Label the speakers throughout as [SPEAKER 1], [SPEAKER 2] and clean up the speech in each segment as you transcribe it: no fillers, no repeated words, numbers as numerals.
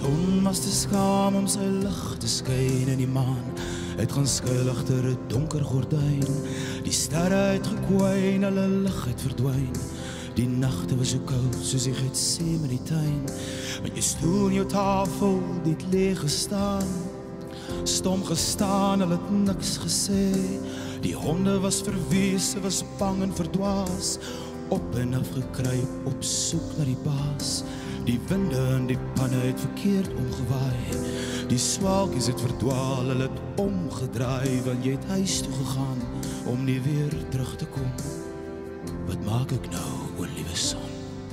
[SPEAKER 1] son was te skaam om sy lig te skyn in die maan. Het gaan skuil agter 'n donker gordyn. Die sterre het gekwyn, hulle lig het verdwyn. Die nagte was so koud soos die Getsemane in die tuin. Met jou stoel en jou tafel, die het leeg gestaan. Stom gestaan, hulle het niks gesê. Die honde was verwees, was bang en verdwaas. Op en af gekruip, op soek na die baas. Die winde en die panne het verkeerd omgewaai. Die swaalkies het verdwaal, hulle het omgedraai. Want jy het huis toe gegaan, om nie weer terug te kom. Wat maak ek nou, o liewe son?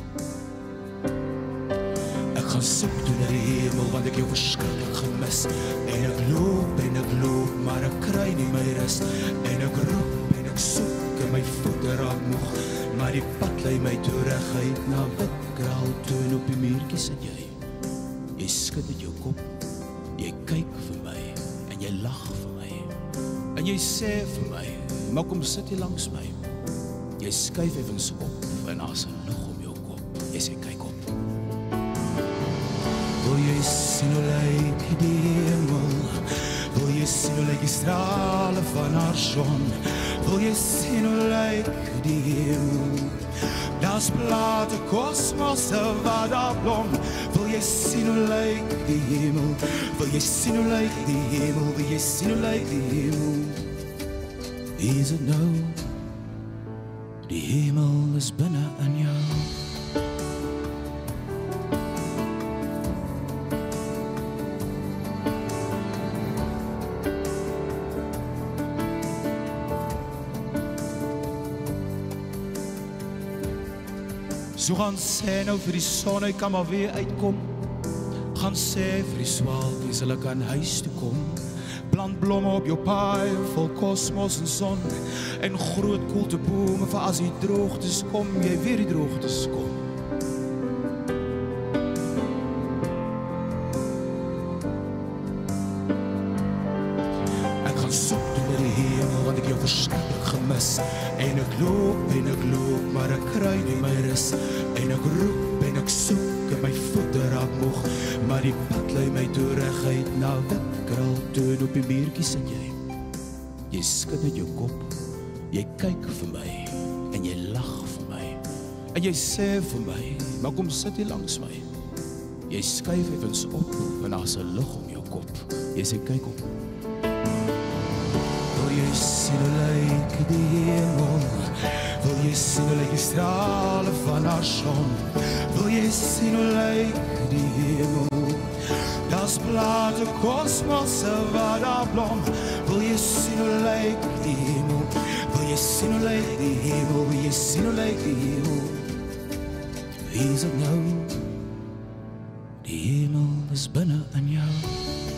[SPEAKER 1] Ek gaan soek toe na die hemel, want ek jou verskriklik gemis. En ek loop, maar ek kry nie my rus. En ek roep en ek soek, en my voete raak moeg. Maar die pad lei my toe reguit na wit kraaltoon op die muurtjie sit jy. Jy skud met jou kop, jy kyk vir my, en jy lag vir my. En jy sê vir my, maar kom sit hier langs my. Jy skuif evens op, en daar's 'n lig om jou kop. Jy sê kyk op. Wil jy sien hoe lyk die hemel? Wil jy sien hoe lyk die strale van haar son? Wil jy sien hoe lyk die hemel? Daar's plate kosmosse wat daar blom. Wil jy sien hoe lyk die hemel? Wil jy sien hoe lyk die hemel? Wil jy sien hoe lyk die hemel? Is it nou? Die hemel is binne in jou. So gaan sê nou vir die son, hy kan maar weer uitkom. Gaan sê vir die swaalkies, hulle kan huis toe kom. Plant blomme op jou paai, vol kosmos en son. En groot koelte bome, vir as die droogtes kom, jy weer die droogtes kom. Ek gaan soek toe na die hemel, want ek jou verskriklik gemis. En ek loop, maar ek kry nie my rus. En ek roep en ek soek, en my voete raak moeg. Maar die pad lei my toe reguit na wit kraaltoon op die muurtjie sit jy. Jy skud met jou kop, jy kyk vir my, en jy lag vir my. En jy sê vir my, maar kom sit hier langs my. Jy skuif evens op, en daar's 'n lig om jou kop. Jy sê kyk op. Wil jy sien hoe lyk die hemel? Wil jy sien hoe lyk die strale van haar son? Wil jy sien hoe lyk die hemel? Daar's plate kosmosse wat daar blom. Wil jy sien hoe lyk die hemel? Wil jy sien hoe lyk die hemel? Wil jy sien hoe lyk die hemel? Wie is dit nou? Die hemel is binne in jou.